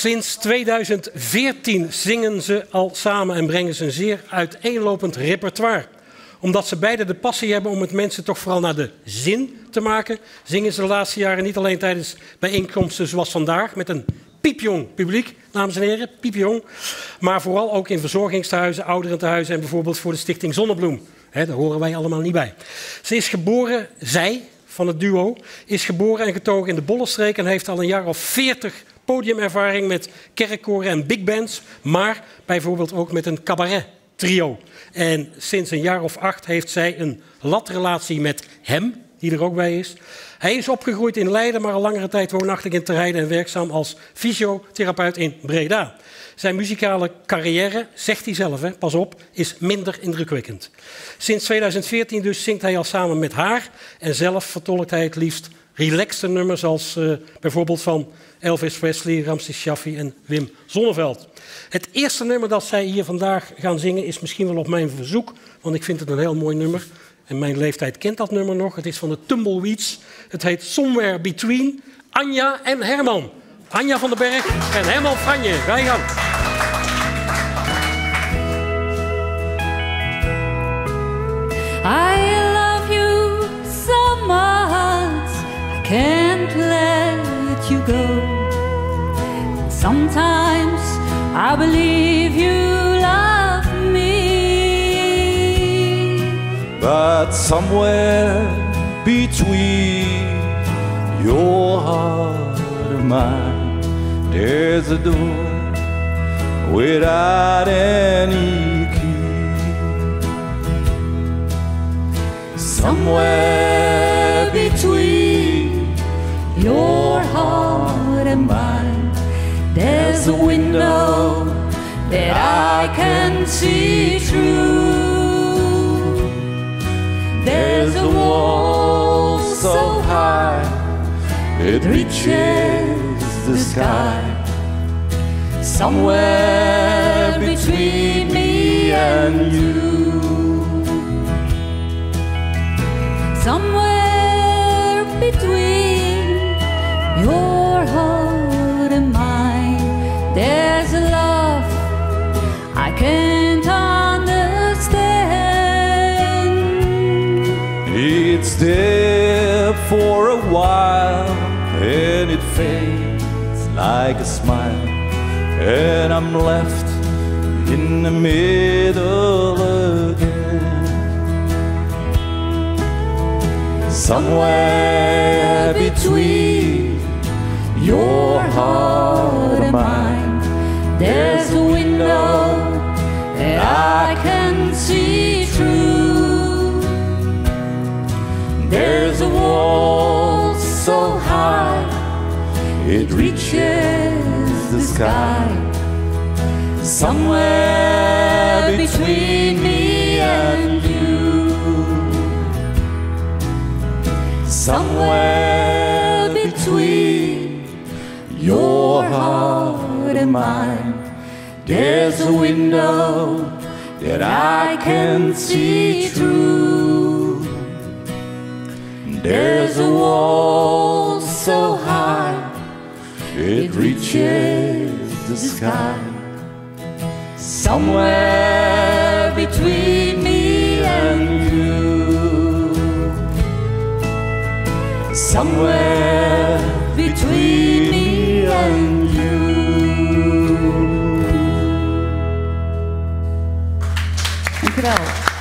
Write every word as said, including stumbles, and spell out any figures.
Sinds tweeduizend veertien zingen ze al samen en brengen ze een zeer uiteenlopend repertoire. Omdat ze beide de passie hebben om het mensen toch vooral naar de zin te maken, zingen ze de laatste jaren niet alleen tijdens bijeenkomsten zoals vandaag met een piepjong publiek, dames en heren, piepjong, maar vooral ook in verzorgingstehuizen, ouderentehuizen en bijvoorbeeld voor de Stichting Zonnebloem. He, daar horen wij allemaal niet bij. Ze is geboren, zij van het duo, is geboren en getogen in de Bollenstreek en heeft al een jaar of veertig podiumervaring met kerkkoren en big bands, maar bijvoorbeeld ook met een cabaret trio. En sinds een jaar of acht heeft zij een latrelatie met hem, die er ook bij is. Hij is opgegroeid in Leiden, maar al langere tijd woonachtig in Terheide en werkzaam als fysiotherapeut in Breda. Zijn muzikale carrière, zegt hij zelf, hè, pas op, is minder indrukwekkend. Sinds tweeduizend veertien dus zingt hij al samen met haar en zelf vertolkt hij het liefst relaxte nummers als uh, bijvoorbeeld van Elvis Presley, Ramses Shaffi en Wim Sonneveld. Het eerste nummer dat zij hier vandaag gaan zingen is misschien wel op mijn verzoek, want ik vind het een heel mooi nummer. En mijn leeftijd kent dat nummer nog. Het is van de Tumbleweeds. Het heet Somewhere Between Anja en Herman. Anja van den Berg en Herman Franje. Ga je gang. I love you so much, I can't let you go. Sometimes I believe you love me, but somewhere between your heart and mine, there's a door without any key. Somewhere between your heart and mine, there's a window that I can see through. there's a wall so high it reaches the sky. Somewhere between me and you. Somewhere between your heart and mine, there's a love I can't understand. It's there for a while and it fades like a smile, and I'm left in the middle again. Somewhere between your heart and mine, there's a window that I can see through. there's a wall so high it reaches the sky. Somewhere between me and you. Somewhere between your heart and mine, there's a window that I can see through. There's a wall so high it reaches the sky. Somewhere between me and you. Somewhere between me and you. Dankjewel.